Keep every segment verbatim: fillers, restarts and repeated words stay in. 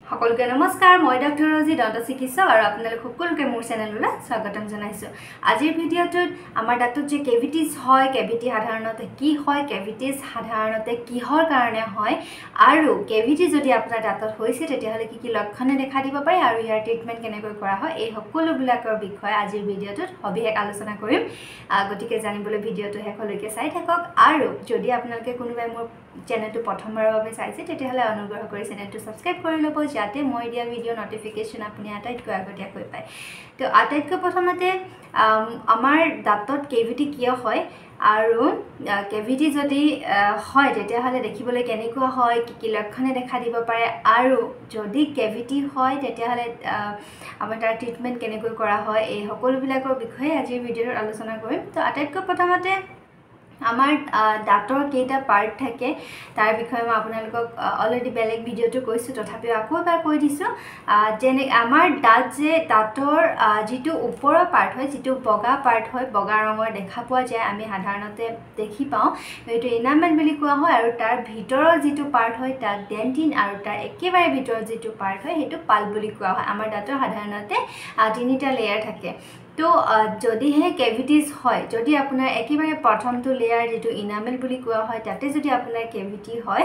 সকলকে নমস্কাৰ মই ডক্টৰ ৰজি দন্ত চিকিৎসক আৰু আপোনালোক সকলোকে মোৰ চেনেললৈ স্বাগতম জনাইছো আজিৰ ভিডিঅ'টোত আমাৰ দাঁতত যে কেভিটিছ হয় কেভিটি সাধাৰণতে কি হয় কেভিটিছ সাধাৰণতে কিহৰ কাৰণে হয় আৰু কেভিটি যদি আপোনাৰ দাঁতত হৈছে তেতিয়াহলে কি কি লক্ষণ দেখা দিব পাৰে আৰু ইয়াৰ ট্ৰিটমেন্ট কেনেকৈ কৰা হয় এই সকলো বিলাকৰ বিষয়ে আজিৰ ভিডিঅ'টোত সবিশেষ আলোচনা কৰিম গতিকে জানিবলৈ ভিডিঅ'টো শেষলৈকে চাই থাকক আৰু যদি আপোনালোকে কোনোবাই মোৰ চেনেলটো প্ৰথমবাৰৰ বাবে চাইছে তেতিয়াহলে অনুগ্ৰহ কৰি চেনেলটো সাবস্ক্ৰাইব কৰি ল'ব যাতে মই দিয়া ভিডিও নটিফিকেশন আপুনি আটাইতকৈ আগতীয়াকৈ পায় তো আটাইতকৈ প্ৰথমতে আমাৰ দাঁতত কেভিটি কিয় হয় আৰু কেভিটি যদি হয় তেতিয়াহলে দেখিবলৈ কেনেকুৱা হয় কি কি লক্ষণে দেখা দিব পাৰে আৰু যদি কেভিটি হয় তেতিয়াহলে আমাৰ তাৰ ট্ৰিটমেন্ট কেনেকৈ কৰা হয় এই সকলো বিলাকৰ বিষয়ে আজিৰ ভিডিওত আলোচনা কৰিম তো আটাইতকৈ প্ৰথমতে আমাৰ দাঁতৰ কেইটা পাৰ্ট থাকে তাৰ বিষয়ে মই আপোনালোকক অলৰেডি বেলেগ ভিডিওটো কৈছো তথাপিও আকৌ এবাৰ কৈ দিছো যেনে আমাৰ দাঁত যে দাঁতৰ যিটো ওপৰৰ পাৰ্ট হয় যিটো বগা পাৰ্ট হয় বগা ৰঙৰ দেখা পোৱা যায় আমি সাধাৰণতে দেখি পাওঁ এইটো ইনামেল বুলি কোৱা হয় আৰু তাৰ ভিতৰৰ যিটো পাৰ্ট হয় তাক ডেন্টিন আৰু তাৰ একেবাৰে ভিতৰৰ যিটো পাৰ্ট হয় সেইটো পাল্প বুলি কোৱা হয় আমাৰ দাঁতৰ সাধাৰণতে তিনিটা লেয়াৰ থাকে তো যদি হে কেভিটিছ হয় যদি আপোনাৰ একেবাৰে প্ৰথমটো লেয়াৰ যেটো ইনামেল বুলি কোৱা হয় তাতে যদি আপোনাৰ কেভিটি হয়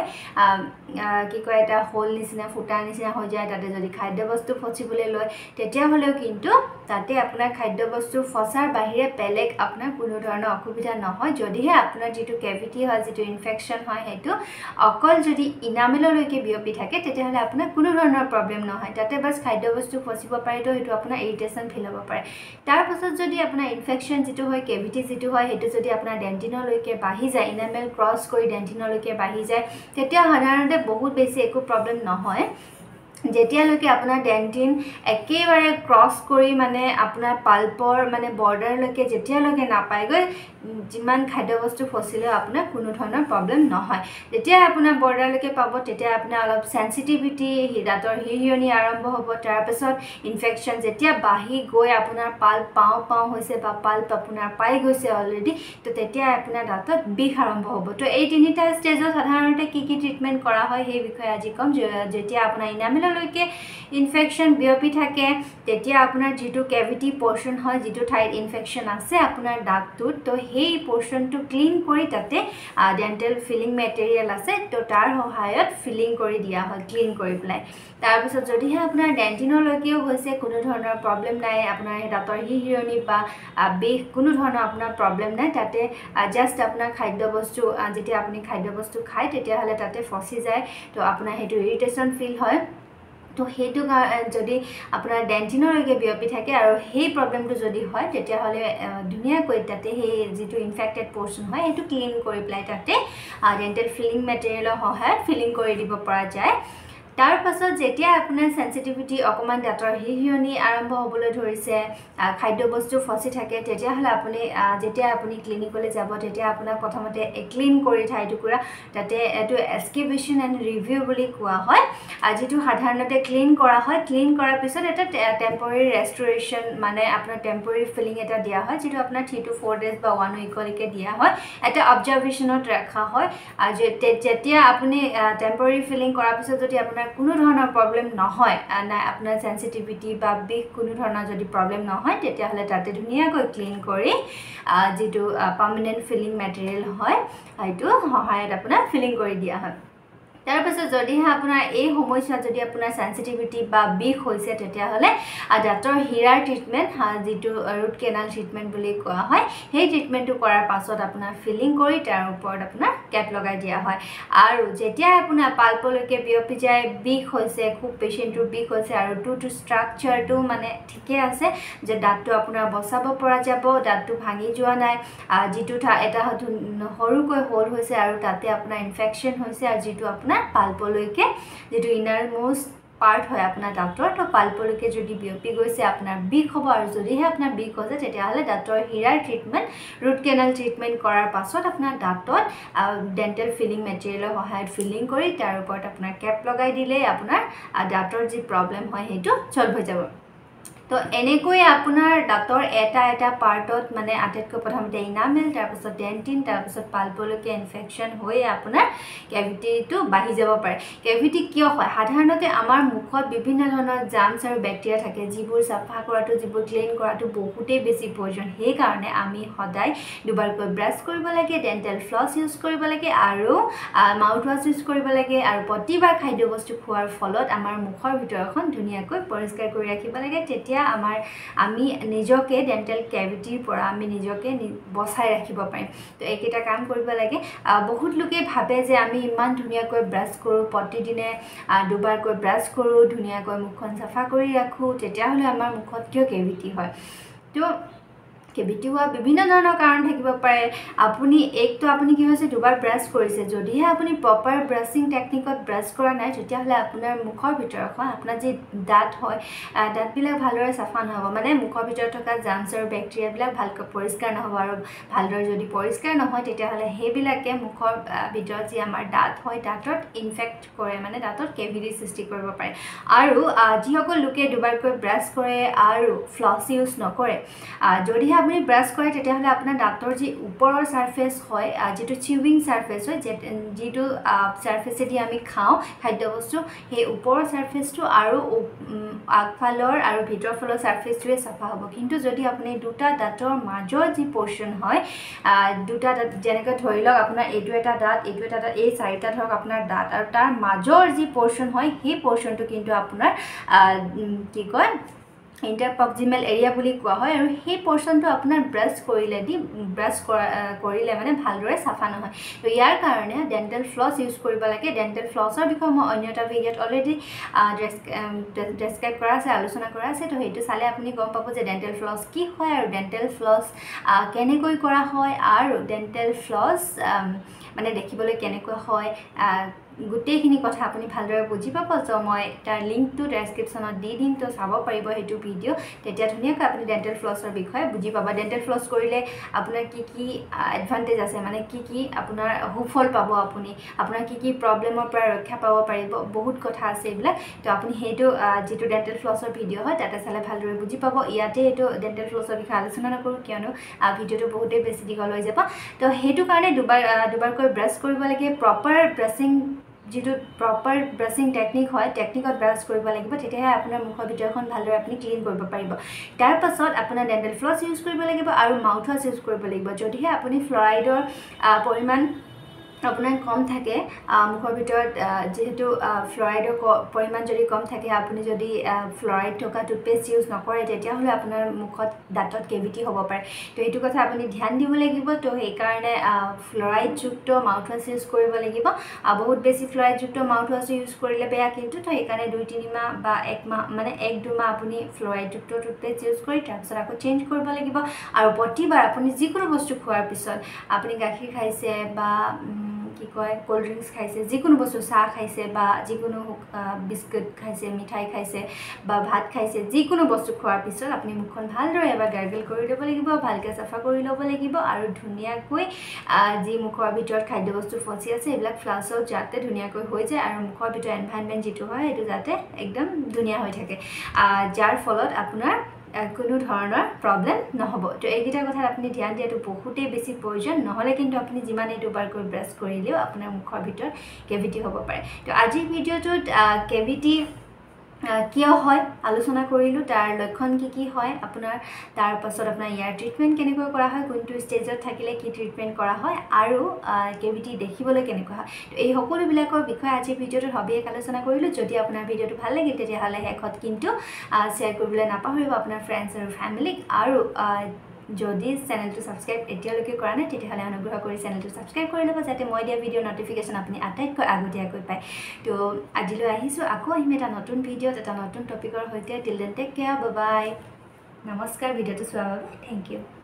কি কয় এটা হোল নিচিনা ফুটা নিচিনা হৈ যায় তাতে যদি খাদ্য বস্তু ফচিবলৈ লয় তেতিয়া হলেও কিন্তু তাতে আপোনাৰ খাদ্য বস্তু ফসাৰ বাহিৰে বেলেগ আপোনাৰ কোনো ধৰণৰ অসুবিধা নহয় যদি হে আপোনাৰ যেটো কেভিটি হয় যেটো ইনফেকশন হয় হেতু অকল যদি ইনামেললৈকে বিয়পি থাকে তেতিয়া হলে আপোনাৰ কোনো ধৰণৰ প্ৰবলেম নহয় তাতে বাস খাদ্য বস্তু ফচিব পাৰে তো হেতু আপোনাৰ ইৰিটেশন ফিল হ'ব পাৰে তাৰ পাছত যদি আপোনাৰ ইনফেকশন যেটো হয় কেভিটি যেটো হয় হেতু যদি আপোনাৰ ডেন্টিনলৈকে বাঢ়ি যায় ইনামেল ক্ৰস কৰি ডেন্টিনলৈকে বাঢ়ি যায় তেতিয়া সাধাৰণতে বহুত বেছি একো প্ৰবলেম নহয় যেতিয়ালৈকে আপোনাৰ ডেন্টিন একেবাৰে ক্ৰস কৰি মানে আপোনাৰ পাল্পৰ মানে বৰ্ডাৰলৈকে যেতিয়ালৈকে নাপায়গৈ যিমান খাদ্য বস্তু ফচিলে আপোনাৰ কোনো ধৰণৰ প্ৰবলেম নহয় যেতিয়া আপোনাৰ বৰ্ডাৰলৈকে পাব তেতিয়া আপোনাৰ অলপ সেনসিটিভিটি দাঁতৰ হিৰিয়নি আৰম্ভ হ'ব তাৰ পাছত ইনফেকশন যেতিয়া বাঢ়ি গৈ আপোনাৰ পাল্প পাও পাও হৈছে বা পাল্প আপোনাৰ পাই গৈছে অলৰেডি তো তেতিয়া আপোনাৰ দাঁতত বিষ আৰম্ভ হ'ব তো এই তিনিটা ষ্টেজত সাধাৰণতে কি কি ট্ৰিটমেন্ট কৰা হয় সেই বিষয়ে আজি কম যেতিয়া আপোনাৰ ইনামেল লৈকে ইনফেকশন বিয়পি থাকে তেতিয়া আপোনাৰ যেটো কেভিটি পোৰশন হয় যেটো ঠাইত ইনফেকশন আছে আপোনাৰ দাঁতটোত তো সেই পোৰশনটো ক্লিন কৰি তাতে ডেন্টাল ফিলিং মেটেৰিয়েল আছে তো তাৰ সহায়ত ফিলিং কৰি দিয়া হয় ক্লিন কৰি প্লাই তাৰ পিছত যদি হে আপোনাৰ ডেন্টিনলৈকেও হৈছে কোনো ধৰণৰ প্ৰবলেম নাই আপোনাৰ দাঁতৰ হিৰিয়নি বা বিষ কোনো ধৰণৰ আপোনাৰ প্ৰবলেম নাই তাতে জাস্ট আপোনাৰ খাদ্য বস্তু যেতিয়া আপুনি খাদ্য বস্তু খায় তেতিয়া হলে তাতে ফসি যায় তো আপোনাৰ হেতু ইৰিটেশন ফিল হয় তো হেতু যদি আপোনাৰ ডেন্টিনলৈকে বিয়পি থাকে আৰু সেই প্ৰবলেমটো যদি হয় তেতিয়া হলে দুনিয়া কৈ তাতে সেই যেটো ইনফেক্টেড পোৰশন হয় হেতু ক্লিন কৰি প্লাই তাতে ডেন্টাল ফিলিং মেটেৰিয়েলৰ সহায়ত ফিলিং কৰি দিব পৰা যায় তাৰ পাছত যেতিয়া আপোনাৰ সেনসিটিভিটি অকমান দাঁতৰ হিৰিয়নি আৰম্ভ হ'বলৈ ধৰিছে খাদ্য বস্তু ফসি থাকে তেতিয়া হলে আপুনি যেতিয়া আপুনি ক্লিনিকলৈ যাব তেতিয়া আপোনাক প্ৰথমতে ক্লিন কৰি ঠাই টুকুৰা তাতে এটো এক্সকেভেশন এন্ড ৰিভিউ বুলি কোৱা হয় যেটো সাধাৰণতে ক্লিন কৰা হয় ক্লিন কৰাৰ পিছত এটা টেম্পৰাৰী ৰেষ্টৰেচন মানে আপোনাৰ টেম্পৰাৰী ফিলিং এটা দিয়া হয় যেটো আপোনাৰ three to four ডেজ বা one উইকলৈকে দিয়া হয় এটা অবজাৰভেশনত ৰাখা হয় যেতিয়া আপুনি টেম্পৰাৰী ফিলিং কৰাৰ পিছত যদি আপোনাৰ কোনো ধৰণৰ প্ৰবলেম নহয় না আপোনাৰ সেনসিটিভিটি বা বিষ কোনো ধৰণৰ যদি প্ৰবলেম নহয় তেতিয়া হলে তাতে ধুনিয়াকৈ ক্লিন কৰি যেটো পাৰ্মানেন্ট ফিলিং মেটেৰিয়েল হয় হেতু সহায়ত আপোনাৰ ফিলিং কৰি দিয়া হয় তাৰ পাছত যদি আপোনাৰ এই সমস্যা যদি আপোনাৰ সেনসিটিভিটি বা বিষ হৈছে তেতিয়া হলে দাঁতৰ হিৰাৰ ট্ৰিটমেন্ট যেটো ৰুট কেনাল ট্ৰিটমেন্ট বুলি কোৱা হয় সেই ট্ৰিটমেন্টটো কৰাৰ পাছত আপোনাৰ ফিলিং কৰি তাৰ ওপৰত আপোনাৰ কেপ লগাই দিয়া হয় আৰু যেতিয়া আপোনাৰ পাল্পলৈকে বিয়পি যায় বিষ হৈছে খুব পেশেন্টৰ বিষ হৈছে আৰু টুথ ষ্ট্ৰাকচাৰটো মানে ঠিকে আছে যে দাঁতটো আপোনাৰ বচাব পৰা যাব দাঁতটো ভাঙি যোৱা নাই যেটো এটা সৰুকৈ হোল হৈছে আৰু তাতে আপোনাৰ ইনফেকশন হৈছে আৰু যেটো আপোনাৰ পাল্পলৈকে যেটো ইনাৰ মোষ্ট পাৰ্ট হয় আপোনাৰ দাঁতৰ তো পাল্পলৈকে যদি বিয়পি গৈছে আপোনাৰ বিষ হ'ব আৰু যদি হে আপোনাৰ বিষ হৈছে তেতিয়া হলে দাঁতৰ হিৰাৰ ট্ৰিটমেন্ট ৰুট কেনাল ট্ৰিটমেন্ট কৰাৰ পাছত আপোনাৰ দাঁতত ডেন্টাল ফিলিং মেটেৰিয়েলৰ সহায়ত ফিলিং কৰি তাৰ ওপৰত আপোনাৰ কেপ লগাই দিলে আপোনাৰ দাঁতৰ যি প্ৰবলেম হয় হেতু সলভ হৈ যাব তো তো এনেকৈ আপোনাৰ দাঁতৰ এটা এটা পাৰ্টত মানে আটাইতকৈ প্ৰথমতে ইনামেল তাৰপিছত ডেন্টিন তাৰপিছত পাল্পলৈকে ইনফেকশ্যন হৈ আপোনাৰ কেভিটিটো বাঢ়ি যাব পাৰে কেভিটি কিয় হয় সাধাৰণতে আমাৰ মুখত বিভিন্ন ধৰণৰ জাৰ্মছ আৰু বেক্টেৰিয়া থাকে যিবোৰ চাফা কৰাটো যিবোৰ ক্লিন কৰাটো বহুতেই বেছি প্ৰয়োজন সেইকাৰণে আমি সদায় দুবাৰকৈ ব্ৰাছ কৰিব লাগে ডেণ্টেল ফ্লছ ইউজ কৰিব লাগে আৰু মাউথ ৱাছ ইউজ কৰিব লাগে আৰু প্ৰতিবাৰ খাদ্য বস্তু খোৱাৰ ফলত আমাৰ মুখৰ ভিতৰখন ধুনীয়াকৈ পৰিষ্কাৰ কৰি ৰাখিব লাগে তেতিয়া আমাৰ আমি নিজকে ডেণ্টেল কেভিটিৰ পৰা আমি নিজকে বচাই ৰাখিব পাৰিম তো এইকেইটা কাম কৰিব লাগে বহুত লোকে ভাবে যে আমি ইমান ধুনীয়াকৈ ব্ৰাছ কৰোঁ প্ৰতিদিনে দুবাৰকৈ ব্ৰাছ কৰোঁ ধুনীয়াকৈ মুখখন চাফা কৰি ৰাখোঁ তেতিয়াহ'লে আমাৰ মুখত কিয় কেভিটি হয় তো কেভিটি হোৱা বিভিন্ন ধৰণৰ কাৰণ থাকিব পাৰে আপুনি একটো আপুনি কি হৈছে দুবাৰ ব্ৰাছ কৰিছে যদিহে আপুনি প্ৰপাৰ ব্ৰাছিং টেকনিকত ব্ৰাছ কৰা নাই তেতিয়াহ'লে আপোনাৰ মুখৰ ভিতৰখন আপোনাৰ যি দাঁত হয় দাঁতবিলাক ভালদৰে চাফা নহ'ব মানে মুখৰ ভিতৰত থকা জাৰ্মছ আৰু বেক্টেৰিয়াবিলাক ভালকৈ পৰিষ্কাৰ নহ'ব আৰু ভালদৰে যদি পৰিষ্কাৰ নহয় তেতিয়াহ'লে সেইবিলাকে মুখৰ ভিতৰত যি আমাৰ দাঁত হয় দাঁতত ইনফেক্ট কৰে মানে দাঁতত কেভিটি সৃষ্টি কৰিব পাৰে আৰু যিসকল লোকে দুবাৰকৈ ব্ৰাছ কৰে আৰু ফ্লছ ইউজ নকৰে যদিহে আপুনি ব্ৰাছ কৰে তেতিয়াহ'লে আপোনাৰ দাঁতৰ যি ওপৰৰ ছাৰ্ফেচ হয় যিটো চিউইং ছাৰ্ফেচ হয় যিটো ছাৰ্ফেচেদি আমি খাওঁ খাদ্যবস্তু সেই ওপৰৰ ছাৰ্ফেচটো আৰু আগফালৰ আৰু ভিতৰ ফালৰ ছাৰ্ফেচটোৱে চাফা হ'ব কিন্তু যদি আপুনি দুটা দাঁতৰ মাজৰ যি পৰ্চন হয় দুটা দাঁত যেনেকৈ ধৰি লওক আপোনাৰ এইটো এটা দাঁত এইটো এটা দাঁত এই চাৰিটা ধৰক আপোনাৰ দাঁত আৰু তাৰ মাজৰ যি পৰ্চন হয় সেই পৰ্চনটো কিন্তু আপোনাৰ কি কয় ইণ্টাৰপ্ৰক্সিমেল এৰিয়া বুলি কোৱা হয় আৰু সেই পৰ্চনটো আপোনাৰ ব্ৰাছ কৰিলে দি ব্ৰাছ কৰিলে মানে ভালদৰে চাফা নহয় তো ইয়াৰ কাৰণে ডেণ্টেল ফ্লছ ইউজ কৰিব লাগে ডেণ্টেল ফ্লছৰ বিষয়ে মই অন্য এটা ভিডিঅ'ত অলৰেডি ডেছক্ৰাইব কৰা আছে আলোচনা কৰা আছে তো সেইটো চালে আপুনি গম পাব যে ডেণ্টেল ফ্লছ কি হয় আৰু ডেণ্টেল ফ্লছ কেনেকৈ কৰা হয় আৰু ডেণ্টেল ফ্লছ মানে দেখিবলৈ কেনেকৈ হয় গোটেইখিনি কথা আপুনি ভালদৰে বুজি পাব তো মই তাৰ লিংকটো ডেছক্ৰিপশ্যনত দি দিম তো চাব পাৰিব সেইটো ভিডিঅ' তেতিয়া ধুনীয়াকৈ আপুনি ডেণ্টেল ফ্লছৰ বিষয়ে বুজি পাব ডেণ্টেল ফ্লছ কৰিলে আপোনাৰ কি কি এডভান্টেজ আছে মানে কি কি আপোনাৰ সুফল পাব আপুনি আপোনাৰ কি কি প্ৰব্লেমৰ পৰা ৰক্ষা পাব পাৰিব বহুত কথা আছে এইবিলাক তো আপুনি সেইটো যিটো ডেণ্টেল ফ্লছৰ ভিডিঅ' হয় তাতে চালে ভালদৰে বুজি পাব ইয়াতে এইটো ডেণ্টেল ফ্লছৰ বিষয়ে আলোচনা নকৰোঁ কিয়নো ভিডিঅ'টো বহুতেই বেছি দীঘল হৈ যাব তো সেইটো কাৰণে দুবাৰ দুবাৰকৈ ব্ৰাছ কৰিব লাগে প্ৰপাৰ ব্ৰাছিং যিটো প্ৰপাৰ ব্ৰাছিং টেকনিক হয় টেকনিকত ব্ৰাছ কৰিব লাগিব তেতিয়াহে আপোনাৰ মুখৰ ভিতৰখন ভালদৰে আপুনি ক্লিন কৰিব পাৰিব তাৰ পাছত আপোনাৰ ডেণ্টেল ফ্লছ ইউজ কৰিব লাগিব আৰু মাউথ ৱাছ ইউজ কৰিব লাগিব যদিহে আপুনি ফ্লৰাইডৰ পৰিমাণ আপোনাৰ কম থাকে মুখৰ ভিতৰত যেহেতু ফ্লৰাইডৰ পৰিমাণ যদি কম থাকে আপুনি যদি ফ্লৰাইড থকা টুথপেষ্ট ইউজ নকৰে তেতিয়াহ'লে আপোনাৰ মুখত দাঁতত কেভিটি হ'ব পাৰে তো এইটো কথা আপুনি ধ্যান দিব লাগিব তো সেইকাৰণে ফ্লৰাইডযুক্ত মাউথ ৱাছ ইউজ কৰিব লাগিব বহুত বেছি ফ্লৰাইডযুক্ত মাউথ ৱাছ ইউজ কৰিলে বেয়া কিন্তু তো সেইকাৰণে দুই তিনি মাহ বা এক মাহ মানে এক দুমাহ আপুনি ফ্লৰাইডযুক্ত টুথপেষ্ট ইউজ কৰি তাৰপিছত আকৌ চেঞ্জ কৰিব লাগিব আৰু প্ৰতিবাৰ আপুনি যিকোনো বস্তু খোৱাৰ পিছত আপুনি গাখীৰ খাইছে বা কি কয় কোল্ড ড্ৰিংকছ খাইছে যিকোনো বস্তু চাহ খাইছে বা যিকোনো বিস্কুট খাইছে মিঠাই খাইছে বা ভাত খাইছে যিকোনো বস্তু খোৱাৰ পিছত আপুনি মুখখন ভালদৰে এবাৰ গাৰ্গল কৰি ল'ব লাগিব ভালকৈ চাফা কৰি ল'ব লাগিব আৰু ধুনীয়াকৈ যি মুখৰ ভিতৰত খাদ্যবস্তু ফচি আছে এইবিলাক ফ্লাছত যাতে ধুনীয়াকৈ হৈ যায় আৰু মুখৰ ভিতৰত এনভাইৰনমেণ্ট যিটো হয় সেইটো যাতে একদম ধুনীয়া হৈ থাকে যাৰ ফলত আপোনাৰ কোনো ধৰণৰ প্ৰব্লেম নহ'ব তো এইকেইটা কথাত আপুনি ধ্যান দিয়াটো বহুতেই বেছি প্ৰয়োজন নহ'লে কিন্তু আপুনি যিমানেই দুবাৰকৈ ব্ৰাছ কৰিলেও আপোনাৰ মুখৰ ভিতৰত কেভিটি হ'ব পাৰে তো আজিৰ ভিডিঅ'টোত কেভিটি কিয় হয় আলোচনা কৰিলোঁ তাৰ লক্ষণ কি কি হয় আপোনাৰ তাৰ পাছত আপোনাৰ ইয়াৰ ট্ৰিটমেণ্ট কেনেকৈ কৰা হয় কোনটো ষ্টেজত থাকিলে কি ট্ৰিটমেণ্ট কৰা হয় আৰু কেভিটি দেখিবলৈ কেনেকুৱা হয় তো এই সকলোবিলাকৰ বিষয়ে আজিৰ ভিডিঅ'টোত সবিশেষ আলোচনা কৰিলোঁ যদি আপোনাৰ ভিডিঅ'টো ভাল লাগিল তেতিয়াহ'লে শেষত কিন্তু শ্বেয়াৰ কৰিবলৈ নাপাহৰিব আপোনাৰ ফ্ৰেণ্ডছ আৰু ফেমিলিক আৰু যদি চেনেলটো ছাবস্ক্ৰাইব এতিয়ালৈকে কৰা নাই তেতিয়াহ'লে অনুগ্ৰহ কৰি চেনেলটো ছাবস্ক্ৰাইব কৰি ল'ব যাতে মই দিয়া ভিডিঅ'ৰ নটিফিকেশ্যন আপুনি আটাইতকৈ আগতীয়াকৈ পায় তো আজিলৈ আহিছোঁ আকৌ আহিম এটা নতুন ভিডিঅ'ত এটা নতুন টপিকৰ সৈতে till then take care bye bye নমস্কাৰ ভিডিঅ'টো চোৱাৰ বাবে থেংক ইউ